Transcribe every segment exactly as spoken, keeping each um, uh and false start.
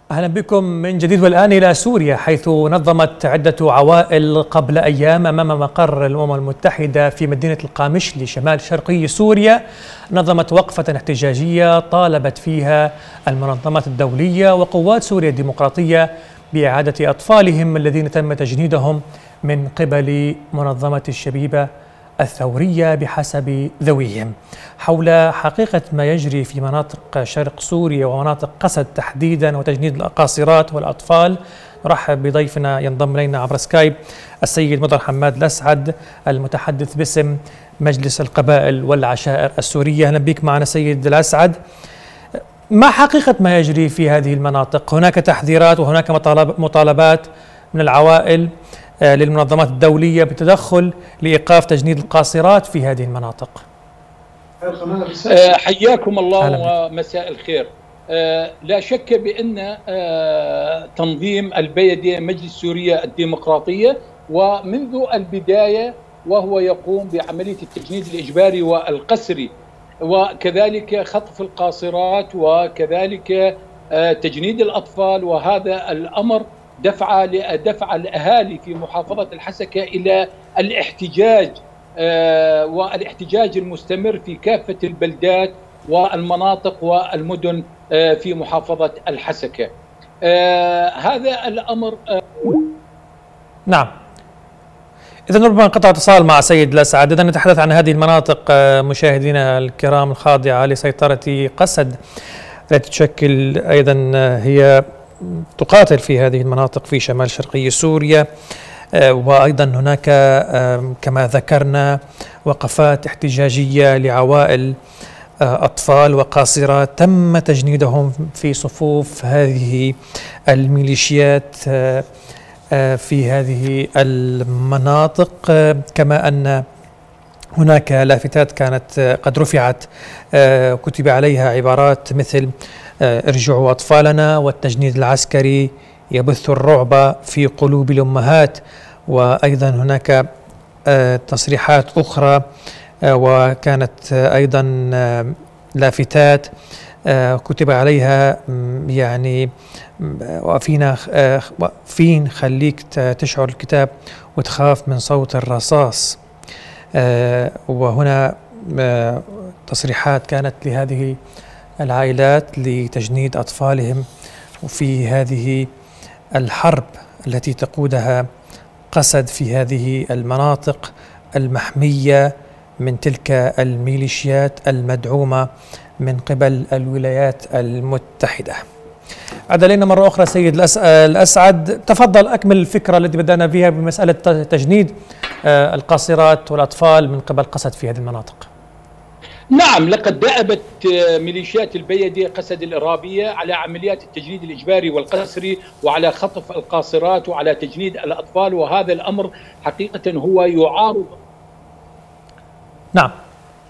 أهلا بكم من جديد، والآن إلى سوريا، حيث نظمت عدة عوائل قبل أيام أمام مقر الأمم المتحدة في مدينة القامشلي شمال شرقي سوريا، نظمت وقفة احتجاجية طالبت فيها المنظمات الدولية وقوات سوريا الديمقراطية بإعادة أطفالهم الذين تم تجنيدهم من قبل منظمة الشبيبة الثورية بحسب ذويهم. حول حقيقة ما يجري في مناطق شرق سوريا ومناطق قسد تحديدا وتجنيد القاصرات والأطفال، نرحب بضيفنا ينضم إلينا عبر سكايب السيد مضر حماد الأسعد المتحدث باسم مجلس القبائل والعشائر السورية. أهلا بك معنا سيد الأسعد. ما حقيقة ما يجري في هذه المناطق؟ هناك تحذيرات وهناك مطالبات من العوائل للمنظمات الدولية بالتدخل لإيقاف تجنيد القاصرات في هذه المناطق. حياكم الله ومساء الخير. لا شك بأن تنظيم البيدي مجلس سوريا الديمقراطية ومنذ البداية وهو يقوم بعملية التجنيد الإجباري والقسري وكذلك خطف القاصرات وكذلك تجنيد الأطفال، وهذا الأمر دفع دفع الأهالي في محافظة الحسكة إلى الاحتجاج والاحتجاج المستمر في كافة البلدات والمناطق والمدن في محافظة الحسكة. هذا الأمر. نعم، إذا ربما انقطع اتصال مع سيد الأسعد. إذا نتحدث عن هذه المناطق مشاهدينا الكرام الخاضعة لسيطرة قسد التي تشكل أيضا هي تقاتل في هذه المناطق في شمال شرقي سوريا، وأيضا هناك كما ذكرنا وقفات احتجاجية لعوائل أطفال وقاصرات تم تجنيدهم في صفوف هذه الميليشيات في هذه المناطق، كما أن هناك لافتات كانت قد رفعت كتب عليها عبارات مثل ارجعوا أطفالنا، والتجنيد العسكري يبث الرعب في قلوب الأمهات. وأيضا هناك تصريحات أخرى وكانت أيضا لافتات كتب عليها يعني وفينا فين خليك تشعر الكتاب وتخاف من صوت الرصاص. وهنا تصريحات كانت لهذه العائلات لتجنيد أطفالهم وفي هذه الحرب التي تقودها قسد في هذه المناطق المحمية من تلك الميليشيات المدعومة من قبل الولايات المتحدة. عاد علينا مرة أخرى سيد الأسعد، تفضل أكمل الفكرة التي بدأنا بها بمسألة تجنيد القاصرات والأطفال من قبل قسد في هذه المناطق. نعم، لقد دأبت ميليشيات البيدي قسد الإرهابية على عمليات التجنيد الإجباري والقسري وعلى خطف القاصرات وعلى تجنيد الأطفال، وهذا الأمر حقيقة هو يعارض نعم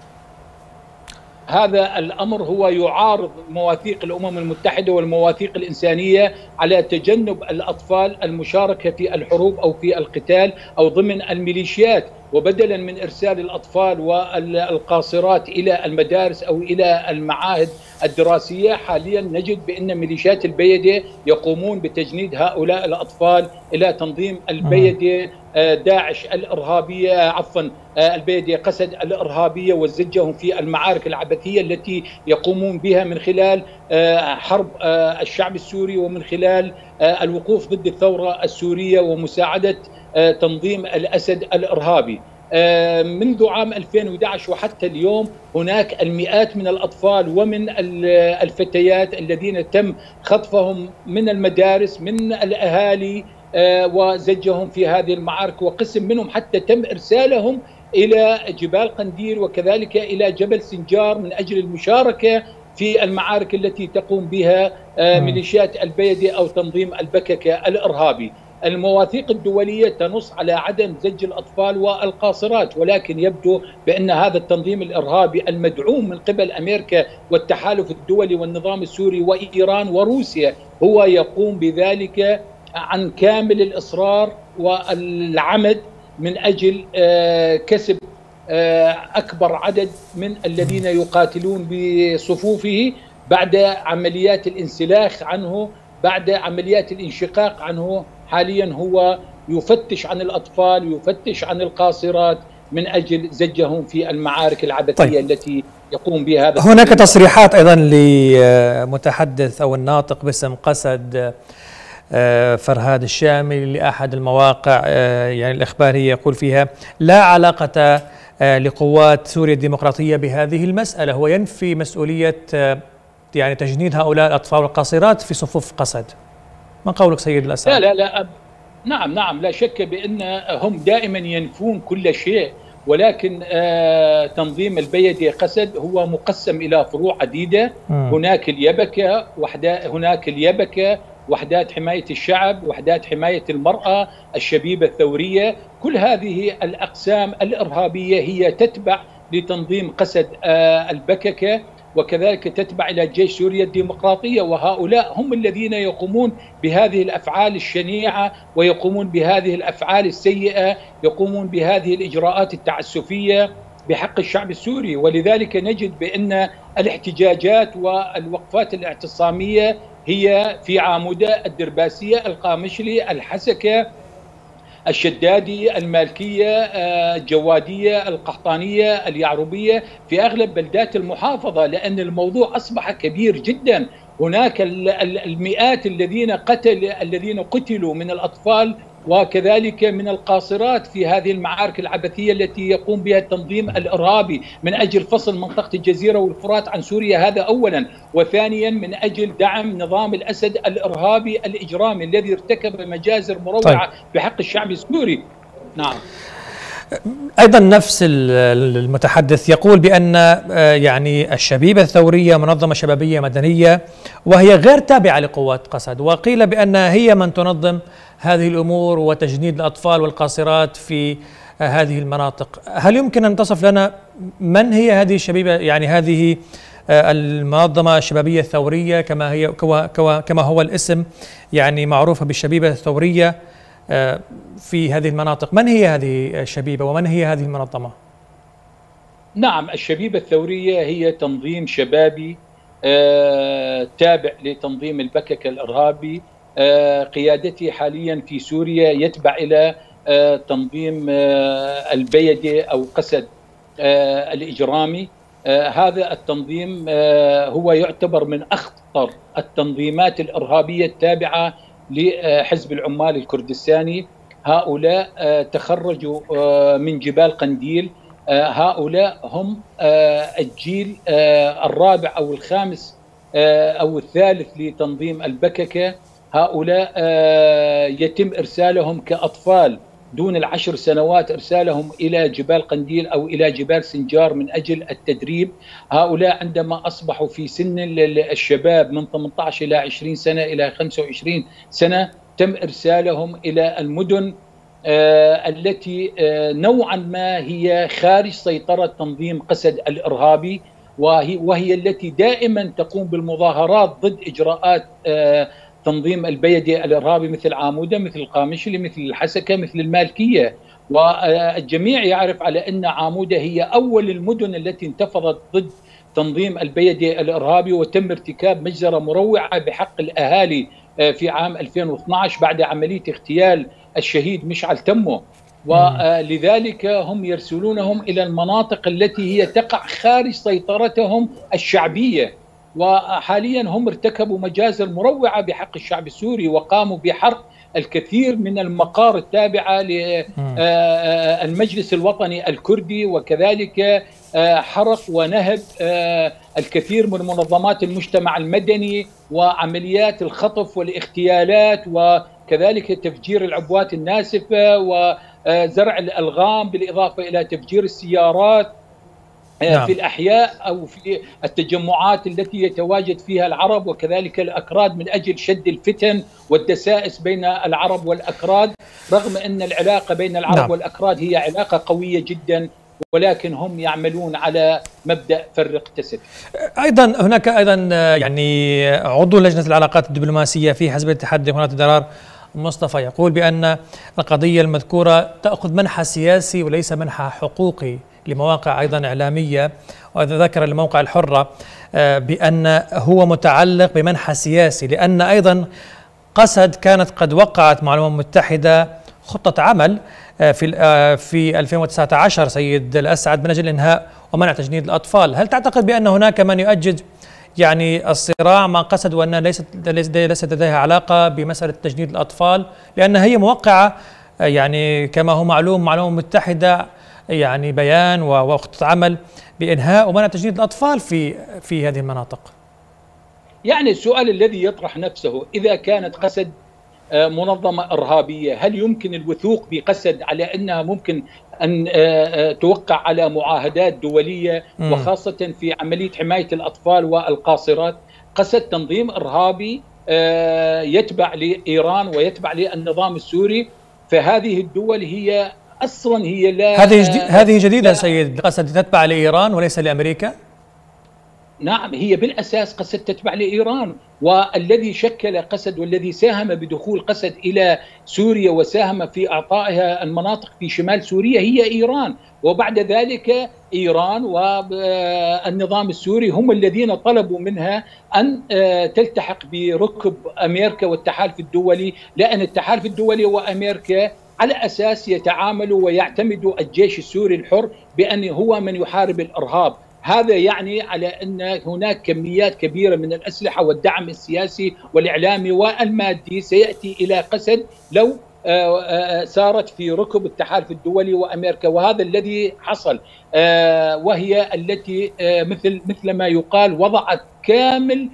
هذا الأمر هو يعارض مواثيق الأمم المتحدة والمواثيق الإنسانية على تجنب الأطفال المشاركة في الحروب أو في القتال أو ضمن الميليشيات. وبدلا من إرسال الأطفال والقاصرات إلى المدارس أو إلى المعاهد الدراسية، حاليا نجد بأن ميليشيات البيدي يقومون بتجنيد هؤلاء الأطفال إلى تنظيم البيدي داعش الإرهابية عفوا البيدي قسد الإرهابية، وزجهم في المعارك العبثية التي يقومون بها من خلال حرب الشعب السوري ومن خلال الوقوف ضد الثورة السورية ومساعدة تنظيم الأسد الإرهابي. منذ عام ألفين وأحد عشر وحتى اليوم هناك المئات من الأطفال ومن الفتيات الذين تم خطفهم من المدارس من الأهالي وزجهم في هذه المعارك، وقسم منهم حتى تم إرسالهم إلى جبال قنديل وكذلك إلى جبل سنجار من أجل المشاركة في المعارك التي تقوم بها ميليشيات البيدي أو تنظيم البككة الإرهابي. المواثيق الدولية تنص على عدم زج الأطفال والقاصرات، ولكن يبدو بأن هذا التنظيم الإرهابي المدعوم من قبل أمريكا والتحالف الدولي والنظام السوري وإيران وروسيا هو يقوم بذلك عن كامل الإصرار والعمد من أجل كسب أكبر عدد من الذين يقاتلون بصفوفه بعد عمليات الانسلاخ عنه بعد عمليات الانشقاق عنه حاليا هو يفتش عن الأطفال، يفتش عن القاصرات من أجل زجهم في المعارك العبثية طيب. التي يقوم بها هذا. هناك تصريحات أيضا لمتحدث أو الناطق باسم قسد فرهاد الشامي لأحد المواقع يعني الإخبارية، يقول فيها لا علاقة لقوات سوريا الديمقراطية بهذه المسألة، هو ينفي مسؤولية يعني تجنيد هؤلاء الأطفال القاصرات في صفوف قسد. ما قولك سيد الأسعد؟ لا لا لا نعم نعم لا شك بأن هم دائما ينفون كل شيء، ولكن آه تنظيم البيدي قسد هو مقسم إلى فروع عديدة. م. هناك اليبكة وحدا هناك اليبكة وحدات حماية الشعب، وحدات حماية المرأة، الشبيبة الثورية، كل هذه الأقسام الإرهابية هي تتبع لتنظيم قسد آه البككة، وكذلك تتبع إلى جيش سوريا الديمقراطية، وهؤلاء هم الذين يقومون بهذه الأفعال الشنيعة ويقومون بهذه الأفعال السيئة، يقومون بهذه الإجراءات التعسفية بحق الشعب السوري. ولذلك نجد بأن الاحتجاجات والوقفات الاعتصامية هي في عامودة، الدرباسية، القامشلي، الحسكة، الشدادي، المالكية، الجوادية، القحطانية، اليعربية، في أغلب بلدات المحافظة، لأن الموضوع أصبح كبير جدا. هناك المئات الذين قتل الذين قتلوا من الأطفال وكذلك من القاصرات في هذه المعارك العبثية التي يقوم بها التنظيم الإرهابي من أجل فصل منطقة الجزيرة والفرات عن سوريا، هذا أولا، وثانيا من أجل دعم نظام الأسد الإرهابي الإجرامي الذي ارتكب مجازر مروعة طيب. بحق الشعب السوري. نعم. أيضا نفس المتحدث يقول بأن يعني الشبيبة الثورية منظمة شبابية مدنية وهي غير تابعة لقوات قسد، وقيل بأن هي من تنظم هذه الأمور وتجنيد الأطفال والقاصرات في هذه المناطق. هل يمكن أن تصف لنا من هي هذه الشبيبة، يعني هذه المنظمة الشبابية الثورية كما هي كما هو الاسم يعني معروفة بالشبيبة الثورية في هذه المناطق؟ من هي هذه الشبيبة ومن هي هذه المنظمة؟ نعم، الشبيبة الثورية هي تنظيم شبابي تابع لتنظيم البككة الإرهابي، قيادته حاليا في سوريا يتبع إلى تنظيم البيدي أو قسد الإجرامي. هذا التنظيم هو يعتبر من أخطر التنظيمات الإرهابية التابعة لحزب العمال الكردستاني. هؤلاء تخرجوا من جبال قنديل، هؤلاء هم الجيل الرابع أو الخامس أو الثالث لتنظيم البككة. هؤلاء يتم إرسالهم كأطفال دون العشر سنوات، إرسالهم إلى جبال قنديل أو إلى جبال سنجار من أجل التدريب. هؤلاء عندما أصبحوا في سن الشباب من ثمانية عشر إلى عشرين سنة إلى خمسة وعشرين سنة تم إرسالهم إلى المدن التي نوعا ما هي خارج سيطرة تنظيم قسد الإرهابي، وهي, وهي التي دائما تقوم بالمظاهرات ضد إجراءات تنظيم البيدي الإرهابي مثل عامودة، مثل القامشلي، مثل الحسكة، مثل المالكية. والجميع يعرف على أن عامودة هي أول المدن التي انتفضت ضد تنظيم البيدي الإرهابي، وتم ارتكاب مجزرة مروعة بحق الأهالي في عام ألفين واثني عشر بعد عملية اغتيال الشهيد مشعل تمو. ولذلك هم يرسلونهم إلى المناطق التي هي تقع خارج سيطرتهم الشعبية، وحاليا هم ارتكبوا مجازر مروعة بحق الشعب السوري وقاموا بحرق الكثير من المقار التابعة للمجلس الوطني الكردي، وكذلك حرق ونهب الكثير من منظمات المجتمع المدني وعمليات الخطف والاغتيالات، وكذلك تفجير العبوات الناسفة وزرع الألغام، بالإضافة إلى تفجير السيارات نعم. في الأحياء أو في التجمعات التي يتواجد فيها العرب وكذلك الأكراد من أجل شد الفتن والدسائس بين العرب والأكراد، رغم أن العلاقة بين العرب نعم. والأكراد هي علاقة قوية جدا، ولكن هم يعملون على مبدأ فرق تسد. أيضا هناك أيضا يعني عضو لجنة العلاقات الدبلوماسية في حزب الاتحاد الديمقراطي درار مصطفى يقول بأن القضية المذكورة تأخذ منحى سياسي وليس منحى حقوقي لمواقع أيضا إعلامية، وذكر الموقع الحرة بأن هو متعلق بمنحى سياسي، لأن أيضا قسد كانت قد وقعت مع الأمم المتحدة خطة عمل في في ألفين وتسعة عشر سيد الأسعد من أجل إنهاء ومنع تجنيد الأطفال. هل تعتقد بأن هناك من يؤجج يعني الصراع مع قسد، وأن ليست ليست لديها علاقة بمسألة تجنيد الأطفال، لأن هي موقعة يعني كما هو معلوم مع الأمم المتحدة يعني بيان وخطة عمل بإنهاء ومنع تجنيد الأطفال في في هذه المناطق؟ يعني السؤال الذي يطرح نفسه، إذا كانت قسد منظمة إرهابية، هل يمكن الوثوق بقسد على أنها ممكن أن توقع على معاهدات دولية م. وخاصة في عملية حماية الأطفال والقاصرات؟ قسد تنظيم إرهابي يتبع لإيران ويتبع للنظام السوري، فهذه الدول هي أصلا هي لا هذه جديد هذه جديدة سيد، قسد تتبع لإيران وليس لأمريكا؟ نعم، هي بالأساس قسد تتبع لإيران، والذي شكل قسد والذي ساهم بدخول قسد إلى سوريا وساهم في إعطائها المناطق في شمال سوريا هي إيران، وبعد ذلك إيران والنظام السوري هم الذين طلبوا منها أن تلتحق بركب أمريكا والتحالف الدولي، لأن التحالف الدولي وأمريكا على أساس يتعاملوا ويعتمدوا الجيش السوري الحر بأنه هو من يحارب الإرهاب. هذا يعني على أن هناك كميات كبيرة من الأسلحة والدعم السياسي والإعلامي والمادي سيأتي إلى قسد لو سارت في ركب التحالف الدولي وأمريكا، وهذا الذي حصل، وهي التي مثل مثل ما يقال وضعت كامل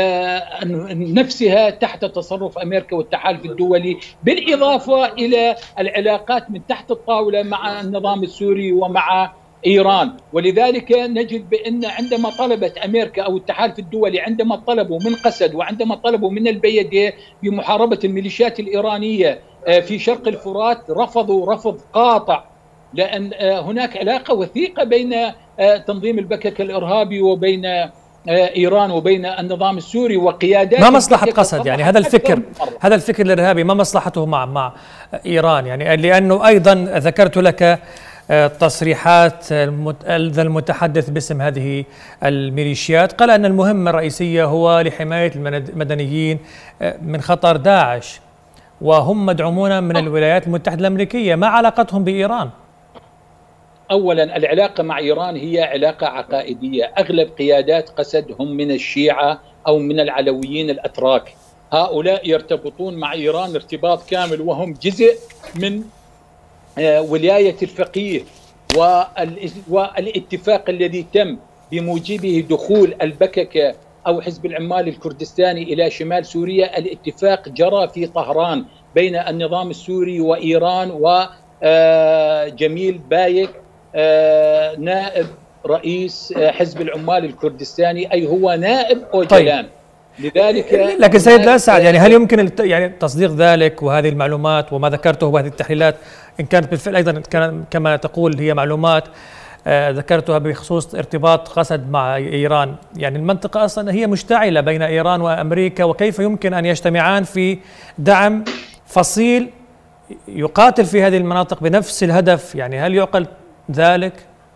نفسها تحت تصرف أمريكا والتحالف الدولي، بالإضافة إلى العلاقات من تحت الطاولة مع النظام السوري ومع إيران. ولذلك نجد بأن عندما طلبت أمريكا أو التحالف الدولي، عندما طلبوا من قسد وعندما طلبوا من البيادية بمحاربة الميليشيات الإيرانية في شرق الفرات، رفضوا رفض قاطع، لأن هناك علاقة وثيقة بين تنظيم البكك الإرهابي وبين إيران وبين النظام السوري وقيادات. ما مصلحة قسد يعني هذا الفكر هذا الفكر الإرهابي، ما مصلحته مع مع إيران؟ يعني لأنه أيضا ذكرت لك تصريحات المتحدث باسم هذه الميليشيات، قال أن المهمة الرئيسية هو لحماية المدنيين من خطر داعش، وهم مدعومون من الولايات المتحدة الأمريكية. ما علاقتهم بإيران؟ أولا العلاقة مع إيران هي علاقة عقائدية، أغلب قيادات قسد هم من الشيعة أو من العلويين الأتراك، هؤلاء يرتبطون مع إيران ارتباط كامل، وهم جزء من ولاية الفقيه، والاتفاق الذي تم بموجبه دخول البككة أو حزب العمال الكردستاني إلى شمال سوريا، الاتفاق جرى في طهران بين النظام السوري وإيران وجميل بايك نائب رئيس حزب العمال الكردستاني، أي هو نائب أوجلان. طيب. لذلك لكن سيد الأسعد، يعني هل يمكن يعني تصديق ذلك وهذه المعلومات وما ذكرته وهذه التحليلات، إن كانت بالفعل أيضا كان كما تقول هي معلومات آه ذكرتها بخصوص ارتباط قسد مع إيران؟ يعني المنطقة أصلا هي مشتعلة بين إيران وأمريكا، وكيف يمكن أن يجتمعان في دعم فصيل يقاتل في هذه المناطق بنفس الهدف؟ يعني هل يعقل ذلك؟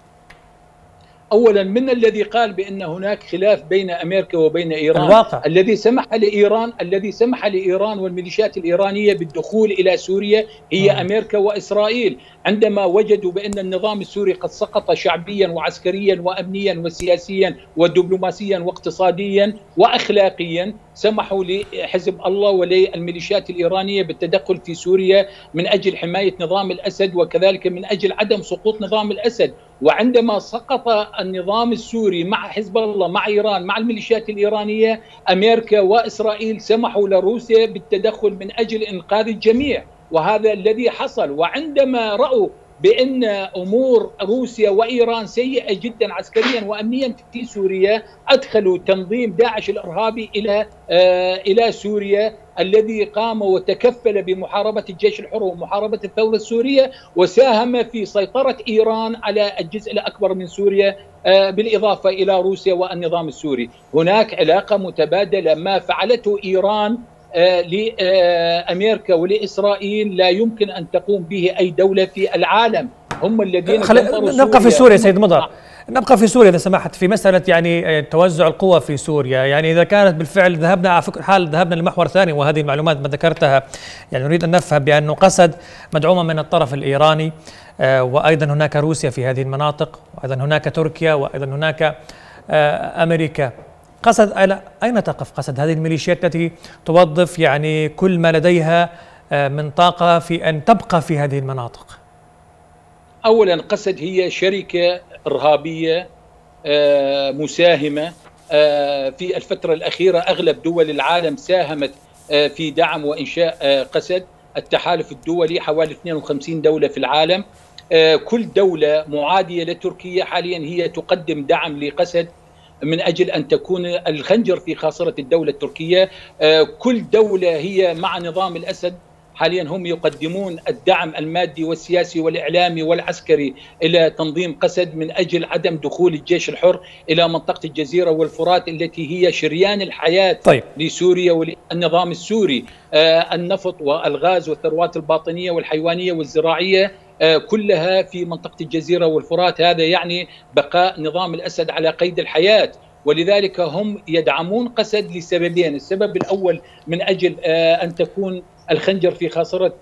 أولا، من الذي قال بأن هناك خلاف بين أمريكا وبين إيران؟ الواقع. الذي سمح لإيران الذي سمح لإيران والميليشيات الإيرانية بالدخول إلى سوريا هي م. أمريكا وإسرائيل، عندما وجدوا بأن النظام السوري قد سقط شعبيا وعسكريا وأمنيا وسياسيا ودبلوماسيا واقتصاديا وأخلاقيا، سمحوا لحزب الله وللميليشيات الإيرانية بالتدخل في سوريا من أجل حماية نظام الأسد وكذلك من أجل عدم سقوط نظام الأسد. وعندما سقط النظام السوري مع حزب الله مع إيران مع الميليشيات الإيرانية، أمريكا وإسرائيل سمحوا لروسيا بالتدخل من أجل إنقاذ الجميع، وهذا الذي حصل. وعندما رأوا بأن أمور روسيا وإيران سيئة جدا عسكريا وأمنيا في سوريا، أدخلوا تنظيم داعش الإرهابي إلى آه إلى سوريا، الذي قام وتكفل بمحاربة الجيش الحر ومحاربة الثورة السورية، وساهم في سيطرة إيران على الجزء الأكبر من سوريا آه بالإضافة إلى روسيا والنظام السوري. هناك علاقة متبادلة، ما فعلته إيران آه لأمريكا ولإسرائيل لا يمكن أن تقوم به أي دولة في العالم. هم الذين نبقى في سوريا سيد مضر، نبقى في سوريا إذا سمحت، في مسألة يعني توزع القوى في سوريا. يعني إذا كانت بالفعل ذهبنا على فكرة حال ذهبنا لمحور ثاني، وهذه المعلومات ما ذكرتها يعني نريد أن نفهم بأنه قسد مدعومة من الطرف الإيراني، وأيضا هناك روسيا في هذه المناطق، وأيضا هناك تركيا، وأيضا هناك أمريكا. قسد أين تقف قسد هذه الميليشيات التي توظف يعني كل ما لديها من طاقة في أن تبقى في هذه المناطق؟ أولا قسد هي شركة إرهابية مساهمة. في الفترة الأخيرة أغلب دول العالم ساهمت في دعم وإنشاء قسد. التحالف الدولي حوالي اثنين وخمسين دولة في العالم، كل دولة معادية لتركيا حاليا هي تقدم دعم لقسد من أجل أن تكون الخنجر في خاصرة الدولة التركية. كل دولة هي مع نظام الأسد حاليا هم يقدمون الدعم المادي والسياسي والإعلامي والعسكري إلى تنظيم قسد من أجل عدم دخول الجيش الحر إلى منطقة الجزيرة والفرات التي هي شريان الحياة طيب. لسوريا والنظام السوري. آه النفط والغاز والثروات الباطنية والحيوانية والزراعية آه كلها في منطقة الجزيرة والفرات. هذا يعني بقاء نظام الأسد على قيد الحياة، ولذلك هم يدعمون قسد لسببين. السبب الأول من أجل آه أن تكون الخنجر في خاصرة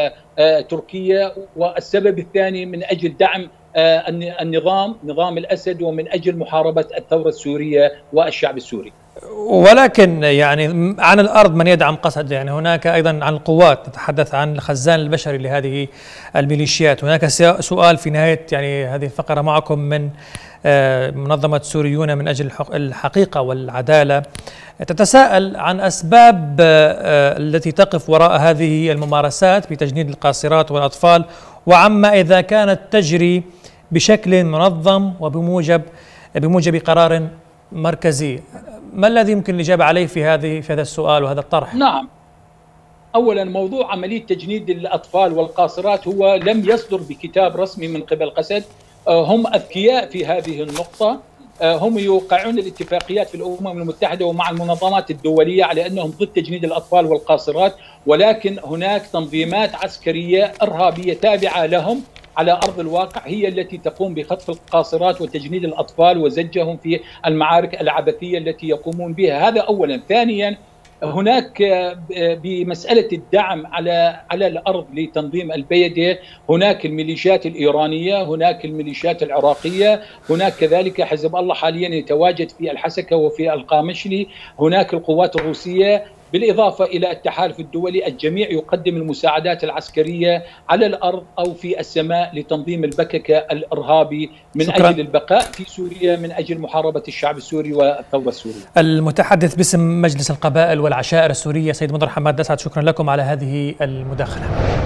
تركيا، والسبب الثاني من أجل دعم النظام نظام الأسد ومن أجل محاربة الثورة السورية والشعب السوري. ولكن يعني عن الأرض من يدعم قسد؟ يعني هناك أيضا عن القوات، نتحدث عن الخزان البشري لهذه الميليشيات. هناك سؤال في نهاية يعني هذه الفقرة معكم من منظمة سوريون من أجل الحقيقة والعدالة، تتساءل عن أسباب التي تقف وراء هذه الممارسات بتجنيد القاصرات والأطفال، وعما إذا كانت تجري بشكل منظم وبموجب بموجب قرار مركزي. ما الذي يمكن الإجابة عليه في هذه في هذا السؤال وهذا الطرح؟ نعم، أولا موضوع عملية تجنيد الأطفال والقاصرات هو لم يصدر بكتاب رسمي من قبل قسد. هم أذكياء في هذه النقطة، هم يوقعون الاتفاقيات في الأمم المتحدة ومع المنظمات الدولية على أنهم ضد تجنيد الأطفال والقاصرات، ولكن هناك تنظيمات عسكرية إرهابية تابعة لهم على أرض الواقع هي التي تقوم بخطف القاصرات وتجنيد الأطفال وزجهم في المعارك العبثية التي يقومون بها. هذا أولا. ثانيا، هناك بمسألة الدعم على على الأرض لتنظيم البيدة، هناك الميليشيات الإيرانية، هناك الميليشيات العراقية، هناك كذلك حزب الله حاليا يتواجد في الحسكة وفي القامشلي، هناك القوات الروسية، بالإضافة إلى التحالف الدولي. الجميع يقدم المساعدات العسكرية على الأرض أو في السماء لتنظيم البككة الإرهابي من شكرا. أجل البقاء في سوريا، من أجل محاربة الشعب السوري والثورة السورية. المتحدث باسم مجلس القبائل والعشائر السورية سيد مضر حماد دسعد، شكرا لكم على هذه المداخلة.